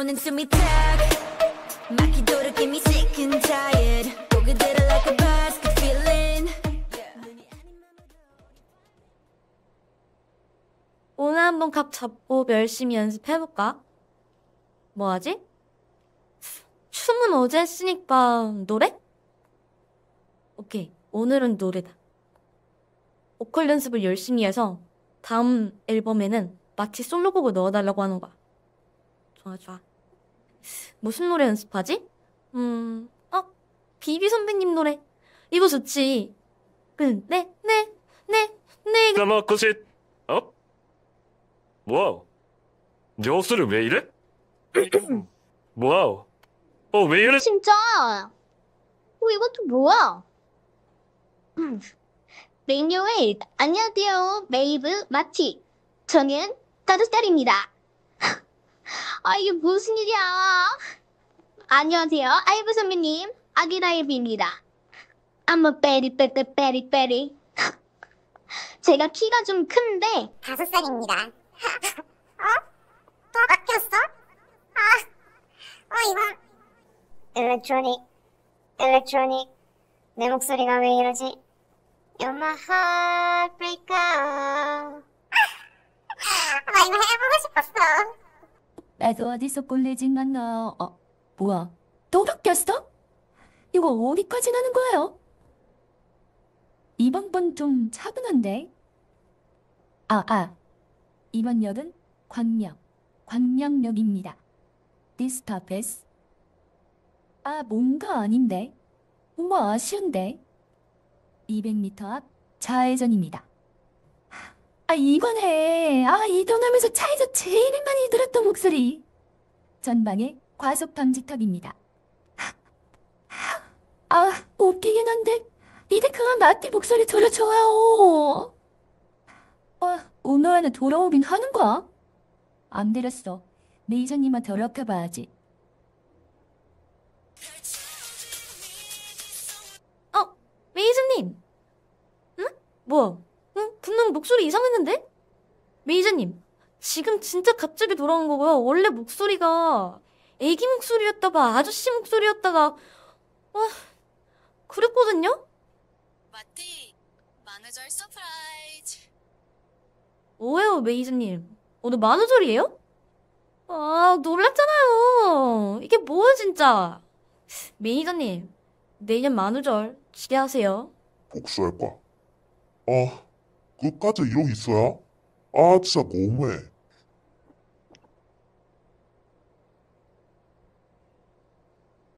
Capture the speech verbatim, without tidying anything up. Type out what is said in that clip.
on into me talk. 막히도록 get me sick and tired. 보게 되려 like a buzz, good feeling. 오늘 한번 각 잡고 열심히 연습해볼까? 뭐 하지? 춤은 어제 했으니까 노래? 오케이, 오늘은 노래다. 보컬 연습을 열심히 해서 다음 앨범에는 마치 솔로곡을 넣어달라고 하는 거야. 좋아 좋아. 무슨 노래 연습하지? 음... 어? 비비 선배님 노래. 이거 좋지. 근데 네, 네, 네. 까먹고 싶... 어? 와우. 네 목소리 왜 이래? 와우. 어, 왜 이래? 진짜? 어, 이것도 뭐야? 레이뉴웨이, 안녕하세요. 메이브 마티. 저는 다섯 살입니다. 아, 이게 무슨 일이야? 안녕하세요. 아이브 선배님. 아기 라이브입니다. I'm a berry, berry, berry, berry. 제가 키가 좀 큰데 다섯 살입니다. 어? 또 바뀌었어? 아, 어, 이건 일렉트로닉, 일렉트로닉. 내 목소리가 왜 이러지? You're my heartbreaker. 나 이거 해보고 싶었어. 나도 어디서 꼴레진 만나. 어, 뭐야? 또 바뀌었어? 이거 어디까지 나는 거예요? 이번 번 좀 차분한데? 아, 아. 이번 역은 광명, 광명역입니다. 디스타페스. 아, 뭔가 아닌데? 뭔가 아쉬운데? 이백 미터 앞 좌회전입니다. 아, 이번에 아, 이동하면서 차에서 제일 많이 들었던 목소리. 전방에 과속 방지턱입니다. 아, 웃기긴 한데 이제 그만 마티 목소리 들려줘요. 어, 오늘은 돌아오긴 하는 거야? 안 들었어. 메이저님한테 연락해봐야지. 어, 메이저님. 응? 뭐야? 응? 분명 목소리 이상했는데? 메이저님, 지금 진짜 갑자기 돌아온 거고요. 원래 목소리가 애기 목소리였다가 아저씨 목소리였다가 아, 그랬거든요? 마티, 만우절 서프라이즈. 뭐예요, 메이저님? 오늘 만우절이에요? 아, 놀랐잖아요. 이게 뭐야, 진짜. 메이저님, 내년 만우절 기대하세요. 복수할 거야. 아, 끝까지 이러고 있어야? 아, 진짜 너무해.